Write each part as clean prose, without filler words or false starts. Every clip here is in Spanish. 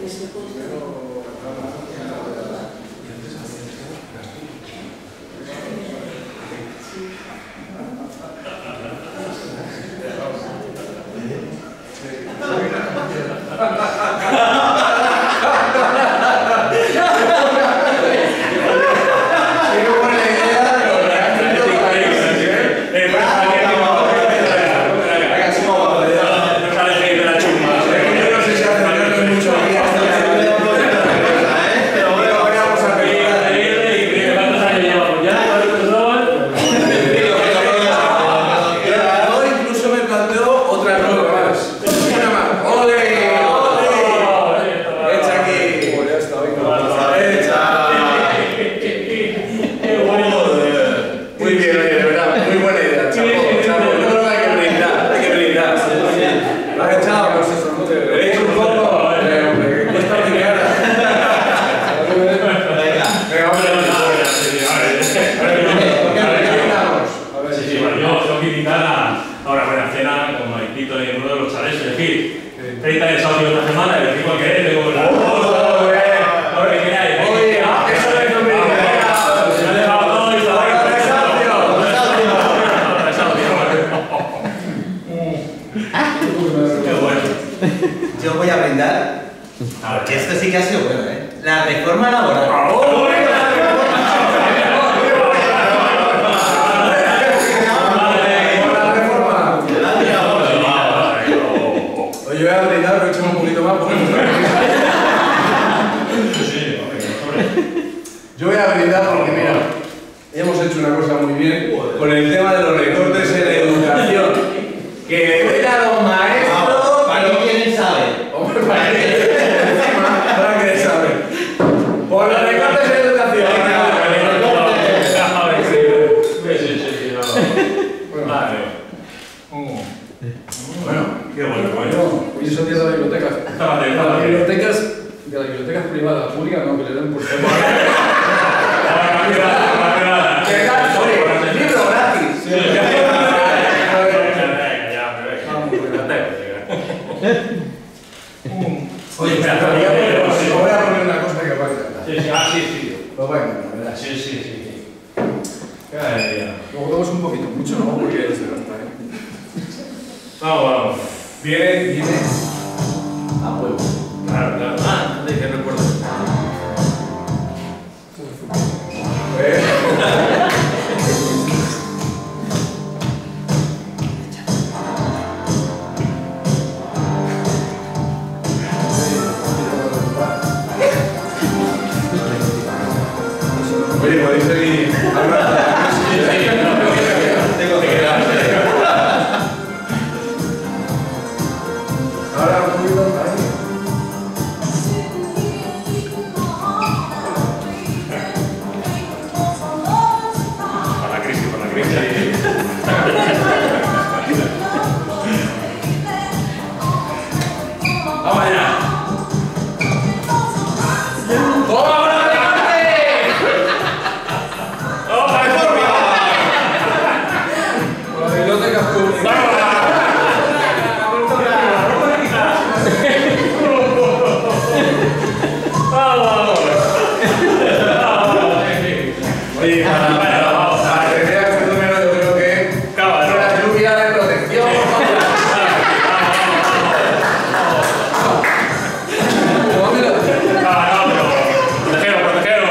Yo voy a brindar, porque esto sí que ha sido bueno, ¿eh? La reforma laboral. Oye, voy a brindar, pero echamos un poquito más. Yo voy a brindar porque, mira, hemos hecho una cosa muy bien con el tema de los recortes en la educación. Que le den a los maestros. ¿Para quién sabe? Hombre, ¿para qué sabe? Por los recortes en educación. Bueno, qué bueno. Hoy es el día de las bibliotecas. De las bibliotecas privadas, públicas no, que le den por favor. Libro gratis. Oye, espera, os voy a poner una cosa que os va a encantar. Sí. Os va a encantar, ¿verdad? Sí. Luego todos un poquito, mucho no, porque se gasta, ¿eh? Vamos. Viene a huevo. Claro. ¿De qué recuerdo? Oye, podéis seguir hablando. Tengo que quedar. Ahora un poquito ahí. Para la crisis. Vamos allá. Oye, vamos a tener este número, yo creo que la lluvia de protección. Protégelo.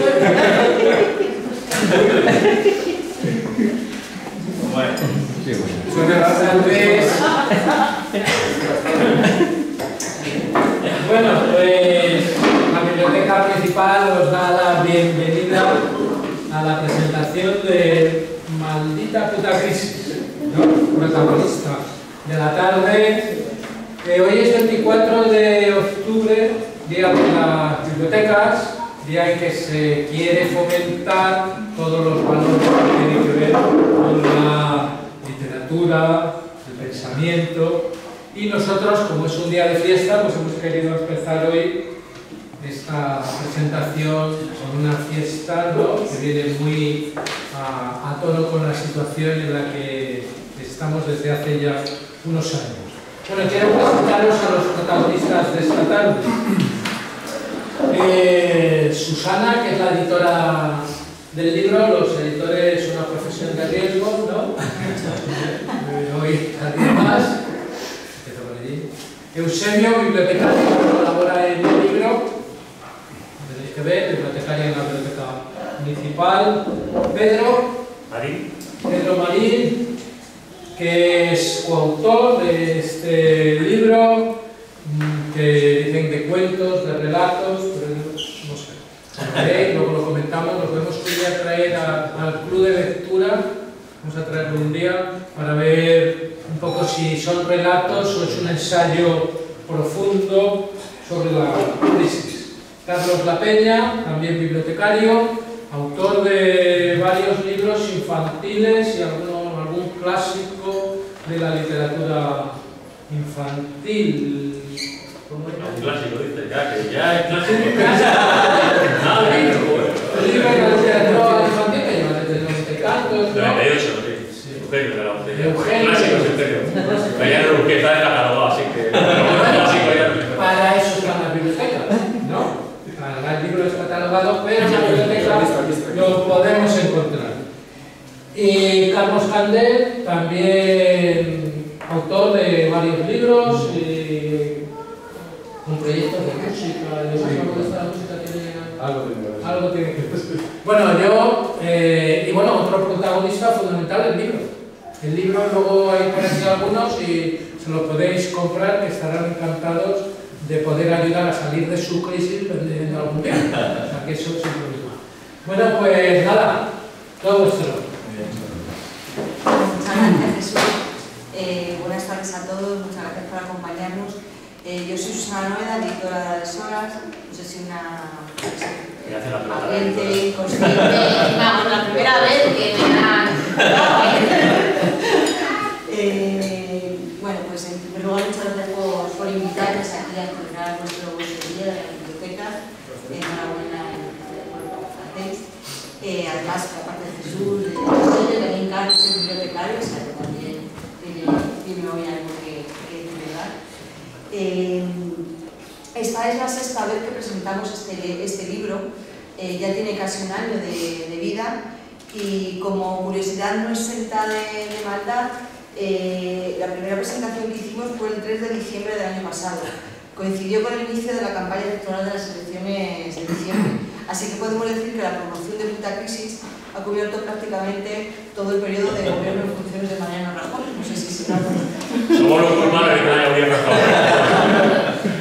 Bueno, pues la biblioteca principal os da la bienvenida a la presentación de Maldita Puta Crisis, ¿no? Protagonista de la tarde. Hoy es 24 de octubre, Día de las Bibliotecas, día en que se quiere fomentar todos los valores que tienen que ver con la literatura, el pensamiento. Y nosotros, como es un día de fiesta, pues hemos querido empezar hoy esta presentación con una fiesta, ¿no?, que viene muy a tono con la situación en la que estamos desde hace ya unos años. Bueno, quiero presentaros a los protagonistas de esta tarde. Susana, que es la editora del libro. Los editores son una profesión de riesgo, ¿no? Hoy alguien más. Eusebio, bibliotecario, que colabora en el libro. Tenéis que ver, bibliotecario en la biblioteca municipal. Pedro Marín, que es coautor de este libro, que dicen de cuentos, de relatos, pero no sé. Luego lo comentamos, lo podemos un día traer al club de lectura. Vamos a traerlo un día para ver un poco si son relatos o es un ensayo profundo sobre la crisis. Carlos La Peña, también bibliotecario, autor de varios libros infantiles y algún clásico de la literatura infantil. ¿Cómo era? Un clásico, dice, ya es clásico. El libro de la literatura infantil que lleva desde los 90 y tantos, ¿no? 98, sí. Eugenio de la botella. Eugenio. Clásico, en serio. Pero ya no lo busqué, está descatalogado, así que... clásico ya. Para eso están las bibliotecas, ¿no? Para el libro descatalogado, pero en la biblioteca lo podemos encontrar. Y Carlos Candel, también autor de varios libros, con proyectos de música. ¿La música tiene algo tiene que ver? Bueno, yo, y bueno, otro protagonista fundamental del libro. El libro luego hay por aquí algunos y se lo podéis comprar, que estarán encantados de poder ayudar a salir de su crisis vendiendo algún día. O sea, que eso es un problema. Bueno, pues nada, todo vuestro. Muchas gracias, Jesús. Buenas tardes a todos, muchas gracias por acompañarnos. Yo soy Susana Noeda, editora de Adesoras. No sé si una valiente, consciente. Vamos, la primera vez que me dan. Bueno, pues en primer lugar, muchas gracias por invitarnos aquí a celebrar nuestro día de la biblioteca. Enhorabuena por lo que hacéis. Además, aparte de Jesús, también Carlos es bibliotecario, o sea que también tiene hoy algo que celebrar. Esta es la sexta vez que presentamos este libro. Ya tiene casi un año de vida y como curiosidad no exenta de maldad, la primera presentación que hicimos fue el 3 de diciembre del año pasado. Coincidió con el inicio de la campaña electoral de las elecciones de diciembre. Así que podemos decir que la promoción de Puta Crisis ha cubierto prácticamente todo el periodo de gobierno en funciones de Mariano Rajoy. No sé si será... Somos los culpables de que no haya gobierno Rajoy.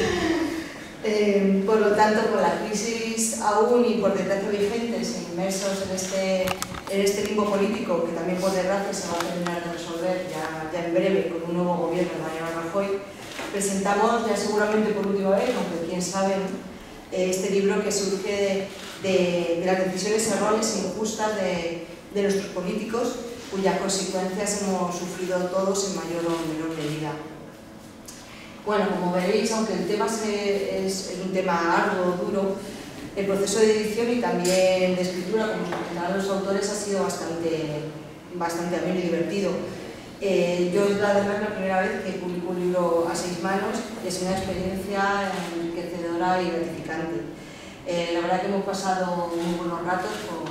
Por lo tanto, con la crisis aún y por desgracia vigentes e inmersos en este limbo político, que también por desgracia se va a terminar de resolver ya en breve con un nuevo gobierno de Mariano Rajoy, presentamos ya seguramente por última vez, aunque quién sabe, este libro que surge de las decisiones erróneas e injustas de nuestros políticos, cuyas consecuencias hemos sufrido todos en mayor o menor medida. Bueno, como veréis, aunque el tema es un tema arduo, duro, el proceso de edición y también de escritura, como os comentaban los autores, ha sido bastante ameno y divertido. Yo es además la primera vez que publico un libro a 6 manos y es una experiencia enriquecedora y gratificante. La verdad que hemos pasado muy buenos ratos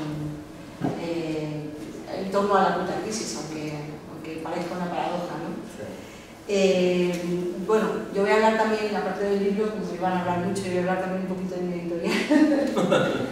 en torno a la Puta Crisis, aunque parezca una paradoja, ¿no? Bueno, yo voy a hablar también en la parte del libro, como iban a hablar mucho, y voy a hablar también un poquito de mi editorial.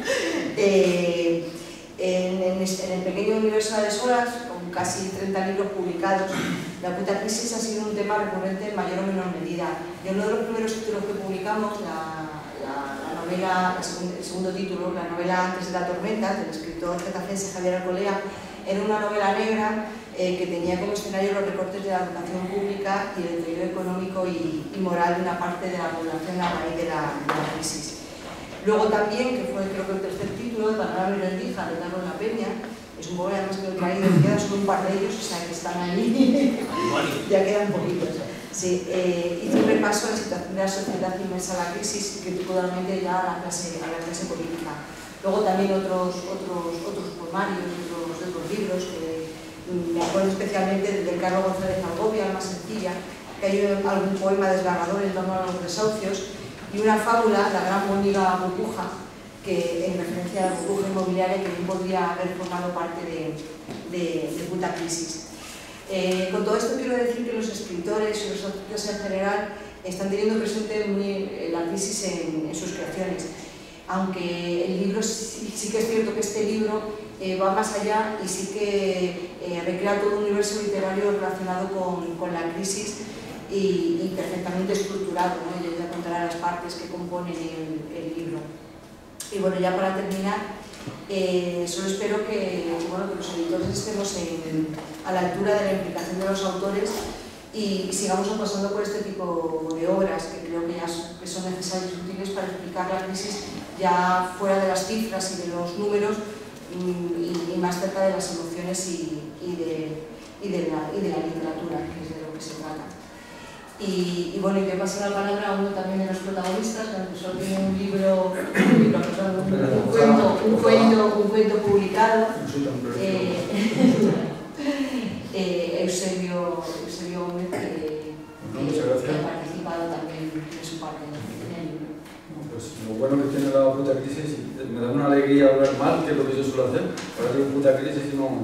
En el pequeño universo de Adesoras, con casi 30 libros publicados, la Puta Crisis ha sido un tema recurrente en mayor o menor medida. Y uno de los primeros títulos que publicamos, la novela, el segundo título, la novela Antes de la tormenta, del escritor getacense Javier Alcolea, era una novela negra que tenía como escenario los recortes de la educación pública y el deterioro económico y moral de una parte de la población a raíz de la crisis. Luego también, que fue creo que el tercer título, de Panorama y Rendija, de Carlos La Peña, es un poco además que lo he traído, quedan solo un par de ellos, o sea que están ahí, ya quedan poquitos. Sí, hizo un repaso a la situación de la sociedad inmersa en la crisis y particularmente ya a la clase política. Luego también otros poemarios, otros libros, me acuerdo especialmente del Carlos González Algovia, La más sencilla, que hay algún poema desgarrador en torno a los desahucios, y una fábula, La gran bonita burbuja, que en referencia a la burbuja inmobiliaria que bien podría haber formado parte de Puta Crisis. Con todo esto quiero decir que los escritores y los autores en general están teniendo presente la crisis en sus creaciones, aunque el libro sí que es cierto que este libro va más allá y sí que recrea todo un universo literario relacionado con la crisis y perfectamente estructurado, ¿no? Yo voy a contar las partes que componen el libro. Y bueno, ya para terminar, solo espero que los editores estemos a la altura de la implicación de los autores y sigamos apostando por este tipo de obras que creo que son necesarias y útiles para explicar la crisis ya fuera de las cifras y de los números y más cerca de las emociones y de la literatura, que es de lo que se trata. Y bueno, y voy a pasar la palabra a uno también de los protagonistas, que solo tiene un cuento publicado, Eusebio Gómez, que ha participado también de su parte en el libro. Pues lo bueno que tiene la Puta Crisis, me da una alegría hablar mal, que es lo que yo suelo hacer. Ahora digo Puta Crisis y no...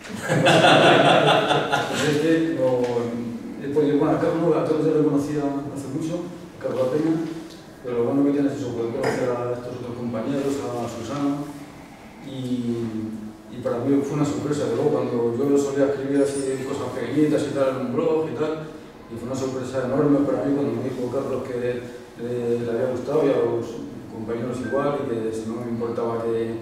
Pues es que bueno, a Carlos ya lo conocía hace mucho, Carlos Peña, pero lo bueno que tiene es eso, poder conocer a estos otros compañeros, a Susana, y para mí fue una sorpresa, de luego cuando yo solía escribir así cosas pequeñitas y tal en un blog y tal, y fue una sorpresa enorme para mí cuando me dijo Carlos que le había gustado y a los compañeros igual, y que si no me importaba que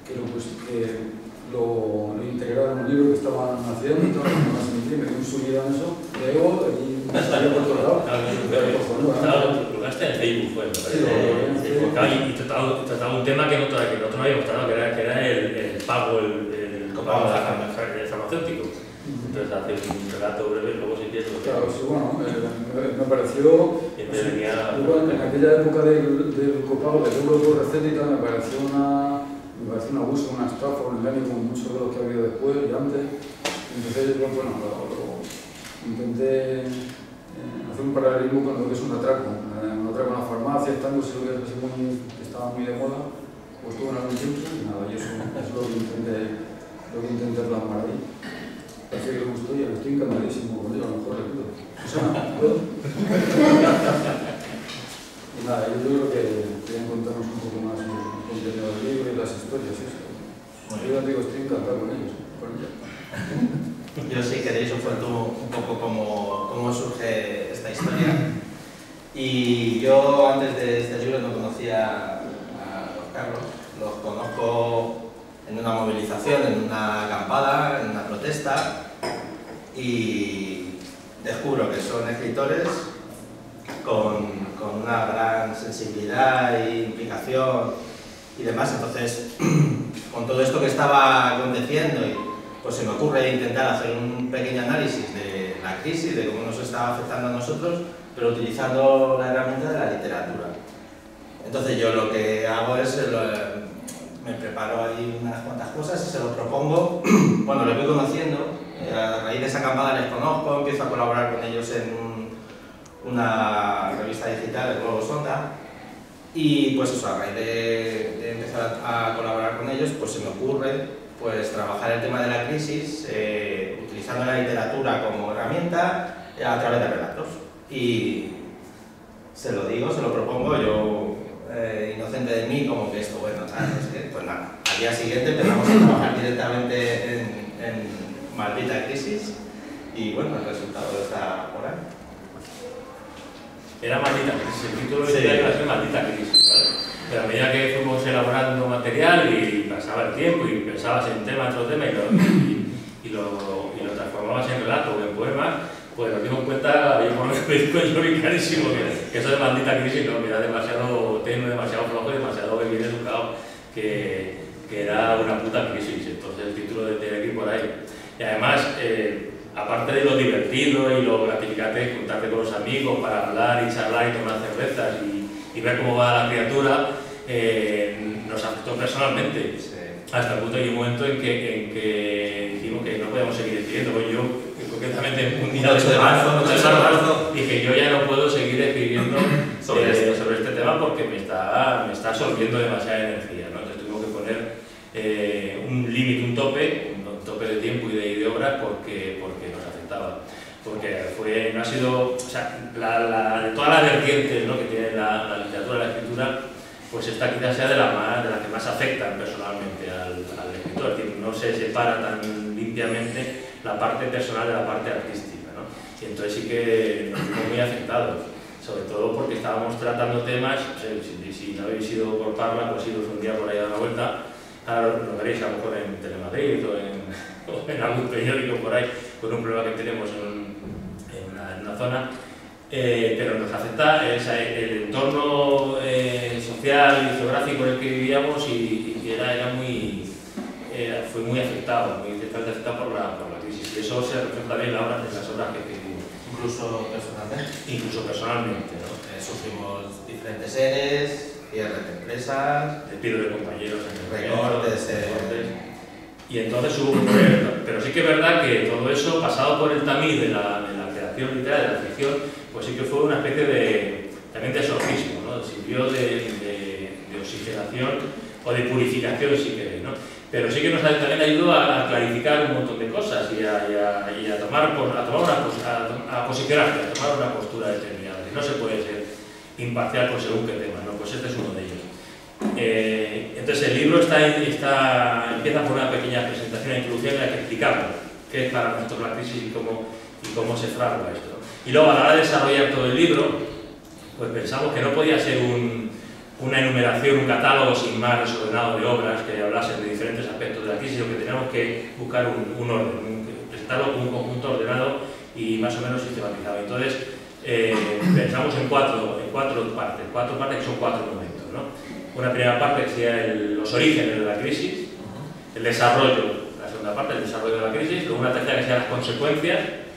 lo integrara en un libro que estaban haciendo y todo, me dio un subido en eso, de ego, y salía por todos lados. Lo publicaste en Facebook, fue, me parece. Y trataba un tema que nosotros no habíamos tratado, que era el pago, el copago farmacéutico. Entonces hace un relato breve, luego si quieres lo que... Claro, sí, bueno, me pareció... En aquella época del copago, de euro por receta y tal, me pareció un abuso, una estafa, un engaño como muchos de los que ha habido después y antes. Entonces, bueno, intenté hacer un paralelismo con lo que es un atraco. Un atraco en la farmacia, estando seguro que estaba muy de moda, pues tuvo en algún tiempo y nada, y eso es lo que intenté plasmar ahí. Parece que le gustó y estoy encantadísimo con ello, a lo mejor repito. Susana, ¿puedo? Y nada, yo creo que querían contarnos un poco más el contenido del libro y las historias y eso. Yo ya digo, estoy encantado con ellos. Yo, si queréis, os cuento un poco cómo surge esta historia. Y yo, antes de este libro, no conocía a los Carlos. Los conozco en una movilización, en una acampada, en una protesta, y descubro que son escritores con una gran sensibilidad e implicación y demás. Entonces, con todo esto que estaba aconteciendo, pues se me ocurre intentar hacer un pequeño análisis de la crisis, de cómo nos estaba afectando a nosotros, pero utilizando la herramienta de la literatura. Entonces yo lo que hago es, me preparo ahí unas cuantas cosas y se lo propongo. Bueno, les voy conociendo, a raíz de esa acampada les conozco, empiezo a colaborar con ellos en una revista digital, el Globo Sonda, y pues eso, a raíz de empezar a colaborar con ellos, pues se me ocurre pues trabajar el tema de la crisis utilizando la literatura como herramienta a través de relatos. Y se lo digo, se lo propongo, yo inocente de mí, como que esto, bueno, pues nada, al día siguiente empezamos a trabajar directamente en Maldita Crisis y bueno, el resultado está por ahí. Era Maldita Crisis, el título iba a ser Maldita Crisis, ¿vale? Pero a medida que fuimos elaborando material y pasaba el tiempo y pensabas en otro tema y lo transformabas en relato o en poema, pues nos dimos cuenta, yo por lo que me di clarísimo, que eso de Maldita Crisis no, que era demasiado tenue, demasiado flojo y demasiado bien educado, que era una puta crisis. Entonces el título de aquí por ahí. Y además, aparte de lo divertido y lo gratificante de juntarte con los amigos para hablar y charlar y tomar cervezas y ver cómo va la criatura, nos afectó personalmente. Sí. Hasta el punto de que hay un momento en que dijimos que no podíamos seguir escribiendo. Pues yo, concretamente, un día de marzo, dije yo ya no puedo seguir escribiendo sobre este tema tema porque me está absorbiendo demasiada energía, ¿no? Entonces tengo que poner un límite, un tope de tiempo y de obras porque nos afectaba. Porque no ha sido, o sea, todas las vertientes, ¿no?, que tiene la literatura, la escritura, pues esta quizás sea de las que más afectan personalmente al escritor, es decir, no se separa tan limpiamente la parte personal de la parte artística, ¿no? Y entonces sí que nos vimos muy afectados, sobre todo porque estábamos tratando temas, no sé, si no habéis ido por Parla, pues iros un día por ahí a dar una vuelta, ahora lo veréis a lo mejor en Telemadrid o en algún periódico por ahí, con un problema que tenemos en una zona, pero nos afecta el entorno social y geográfico en el que vivíamos y fue muy afectado, por la crisis, y eso se refleja también en las obras que escribimos. Incluso personalmente, ¿no? Sufrimos diferentes ERES, cierres de empresas, despido de compañeros en el recortes. Y entonces hubo un proyecto. Pero sí que es verdad que todo eso, pasado por el tamiz de la creación literaria, de la ficción, pues sí que fue una especie también de exorcismo, ¿no? Sirvió de oxigenación o de purificación, si queréis, ¿no? Pero sí que nos también ayudó a clarificar un montón de cosas y a posicionarse, a tomar una postura determinada. No se puede ser imparcial por según qué tema, ¿no? Pues este es uno de ellos. Entonces el libro empieza por una pequeña presentación e introducción en la que explicamos qué es para nosotros la crisis y cómo se fragua esto, ¿no? Y luego a la hora de desarrollar todo el libro, pues pensamos que no podía ser una enumeración, un catálogo sin más desordenado de obras que hablasen de diferentes aspectos de la crisis, sino que teníamos que buscar un orden, presentarlo como un conjunto ordenado y más o menos sistematizado. Entonces pensamos en cuatro partes que son 4 momentos, ¿no? Una primera parte que sería los orígenes de la crisis, el desarrollo, la segunda parte, el desarrollo de la crisis, luego una tercera que sería las consecuencias,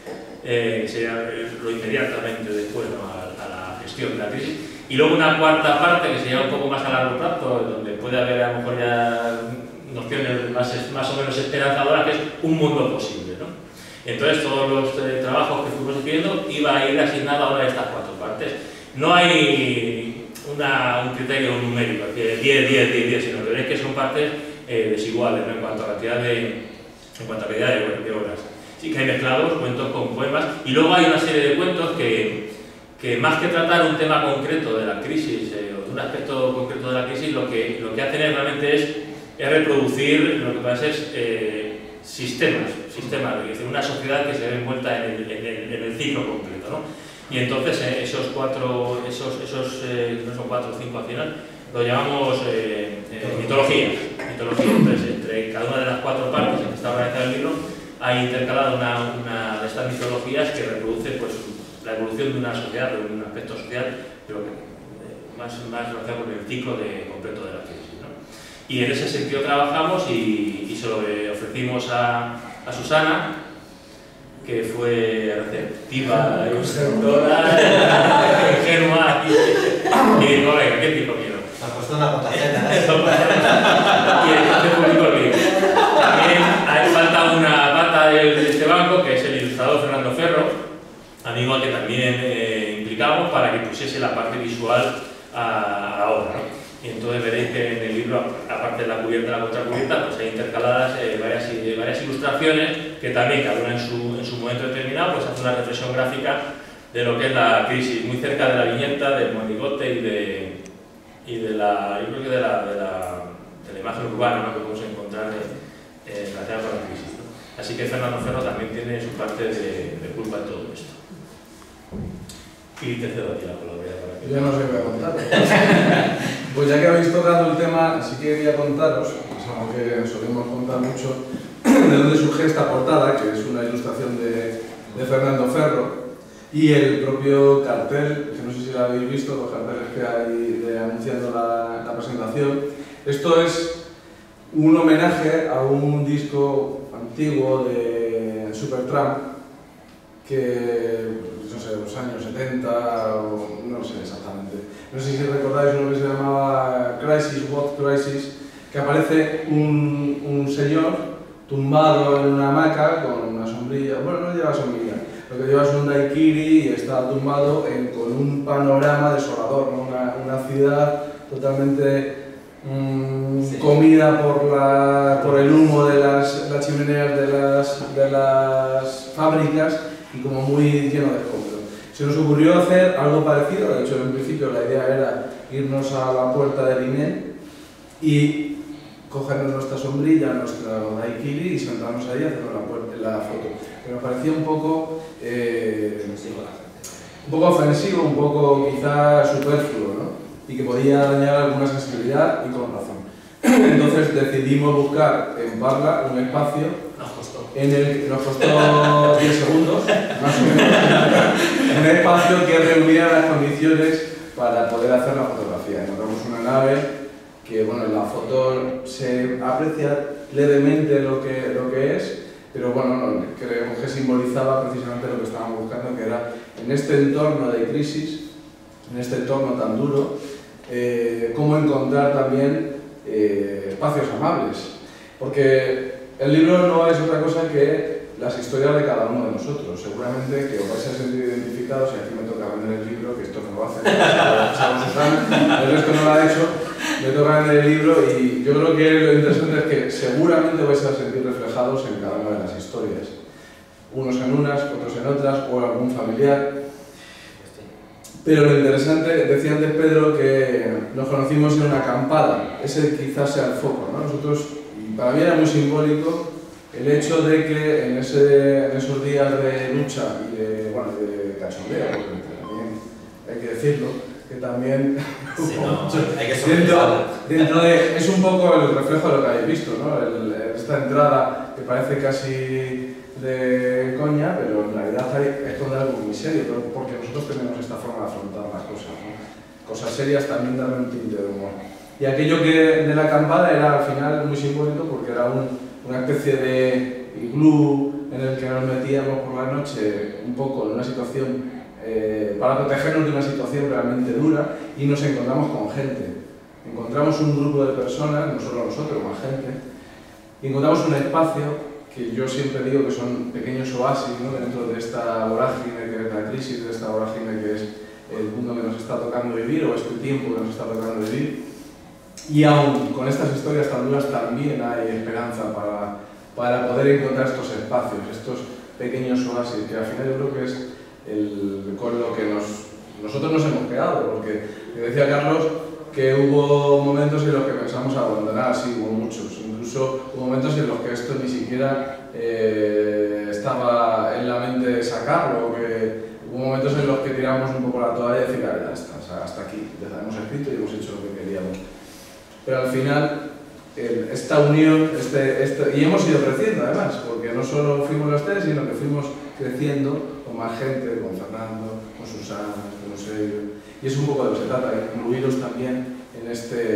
sería lo inmediatamente después, ¿no?, a la gestión de la crisis, y luego una cuarta parte que sería un poco más a largo plazo, donde puede haber a lo mejor ya nociones más o menos esperanzadoras, que es un mundo posible, ¿no? Entonces todos los trabajos que fuimos escribiendo iba a ir asignado a una de estas 4 partes. No hay un criterio numérico, que 10, sino que veréis que son partes desiguales, ¿no?, en cuanto a cantidad de obras. Sí que hay mezclados cuentos con poemas, y luego hay una serie de cuentos que más que tratar un tema concreto de la crisis o de un aspecto concreto de la crisis, lo que hacen realmente es reproducir lo que pasa es sistemas, es decir, una sociedad que se ve envuelta en el ciclo completo, ¿no? Y entonces esos 4, no son 4 o 5 al final, lo llamamos mitología. Entonces, entre cada una de las 4 partes en que está organizado el libro, hay intercalada una de estas mitologías que reproduce, pues, la evolución de una sociedad, de un aspecto social, pero más relacionado con el ciclo completo de la crisis, ¿no? Y en ese sentido trabajamos y se lo ofrecimos a Susana, que fue receptiva, instructora, ingenua, y dijo, venga, ¿qué tipo quiero? Se ha puesto una potaceta, ¿eh? Y entonces publicó el libro. También hay falta una pata de este banco, que es el ilustrador Fernando Ferro, amigo al que también implicamos para que pusiese la parte visual a la obra, ¿no? Y entonces veréis que en el libro, aparte de la cubierta y la contracubierta, pues hay intercaladas varias ilustraciones que también, cada una en su momento determinado, pues hace una reflexión gráfica de lo que es la crisis, muy cerca de la viñeta, del monigote y de la imagen urbana, ¿no?, que podemos encontrar relacionada con la crisis, ¿no? Así que Fernando Ferro también tiene su parte de culpa en todo esto. Y te cedo a ti la palabra para que... Yo no sé qué voy a contar. Pues ya que habéis tocado el tema, sí que quería contaros, es algo que solemos contar mucho, de dónde surge esta portada, que es una ilustración de Fernando Ferro, y el propio cartel, que no sé si lo habéis visto, los carteles que hay anunciando la presentación. Esto es un homenaje a un disco antiguo de Supertramp, que no sé, los años 70, o no sé exactamente. No sé si recordáis uno que se llamaba Crisis, What Crisis, que aparece un señor tumbado en una hamaca con una sombrilla, bueno, no lleva sombrilla, lo que lleva es un daiquiri y está tumbado con un panorama desolador, ¿no? Una ciudad totalmente comida por el humo de las chimeneas de las fábricas y como muy lleno de escombros. Se nos ocurrió hacer algo parecido, de hecho en principio la idea era irnos a la puerta del INE y cogernos nuestra sombrilla, nuestro daiquiri y sentarnos ahí y hacernos la foto. Pero me parecía un poco ofensivo, un poco quizá superfluo, ¿no? Y que podía dañar alguna sensibilidad y con razón. Entonces decidimos buscar en Parla un espacio en el que nos costó 10 segundos, más o menos, un espacio que reuniera las condiciones para poder hacer la fotografía. Encontramos una nave que, bueno, en la foto se aprecia levemente lo que es, pero bueno, creemos que simbolizaba precisamente lo que estábamos buscando, que era en este entorno de crisis, en este entorno tan duro, cómo encontrar también espacios amables. Porque el libro no es otra cosa que las historias de cada uno de nosotros. Seguramente que os vais a sentir identificados, y aquí me toca vender el libro, que esto no lo hace, el resto no lo ha hecho, me toca vender el libro y yo creo que lo interesante es que seguramente vais a sentir reflejados en cada una de las historias. Unos en unas, otros en otras, o algún familiar. Pero lo interesante, decía antes Pedro, que nos conocimos en una acampada. Ese quizás sea el foco, ¿no? Nosotros, para mí era muy simbólico el hecho de que en esos días de lucha y de cachondeo, porque también hay que decirlo, que también sí, no, hay que dentro de, es un poco el reflejo de lo que habéis visto, ¿no? Esta entrada que parece casi de coña, pero en realidad esconde algo muy serio, porque nosotros tenemos esta forma de afrontar las cosas, ¿no? Cosas serias también dan un tinte de humor. Y aquello que de la acampada era al final muy simbólico porque era una especie de iglú en el que nos metíamos por la noche un poco en una situación para protegernos de una situación realmente dura y nos encontramos con gente. Encontramos un grupo de personas, no solo nosotros, más gente, y encontramos un espacio que yo siempre digo que son pequeños oasis, ¿no? Dentro de esta vorágine que es la crisis, de esta vorágine que es el mundo que nos está tocando vivir o este tiempo que nos está tocando vivir. Y aún con estas historias tan duras también hay esperanza para poder encontrar estos espacios, estos pequeños oasis, que al final yo creo que es con lo que nosotros nos hemos quedado, porque decía Carlos que hubo momentos en los que pensamos abandonar, sí, hubo muchos, incluso hubo momentos en los que esto ni siquiera estaba en la mente sacarlo, que hubo momentos en los que tiramos un poco la toalla y decir, ya está, o sea, hasta aquí, ya hemos escrito y hemos hecho lo que queríamos. Pero al final, esta unión, y hemos ido creciendo además, porque no solo fuimos los tres, sino que fuimos creciendo con más gente, con Fernando, con Susana, con Eusebio. Y es un poco de lo que se trata, de incluiros también en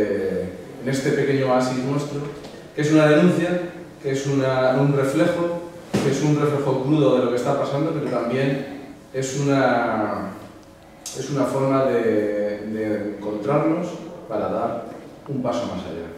este pequeño oasis nuestro, que es una denuncia, que es un reflejo, que es un reflejo crudo de lo que está pasando, pero también es una forma de encontrarnos para dar un paso más allá.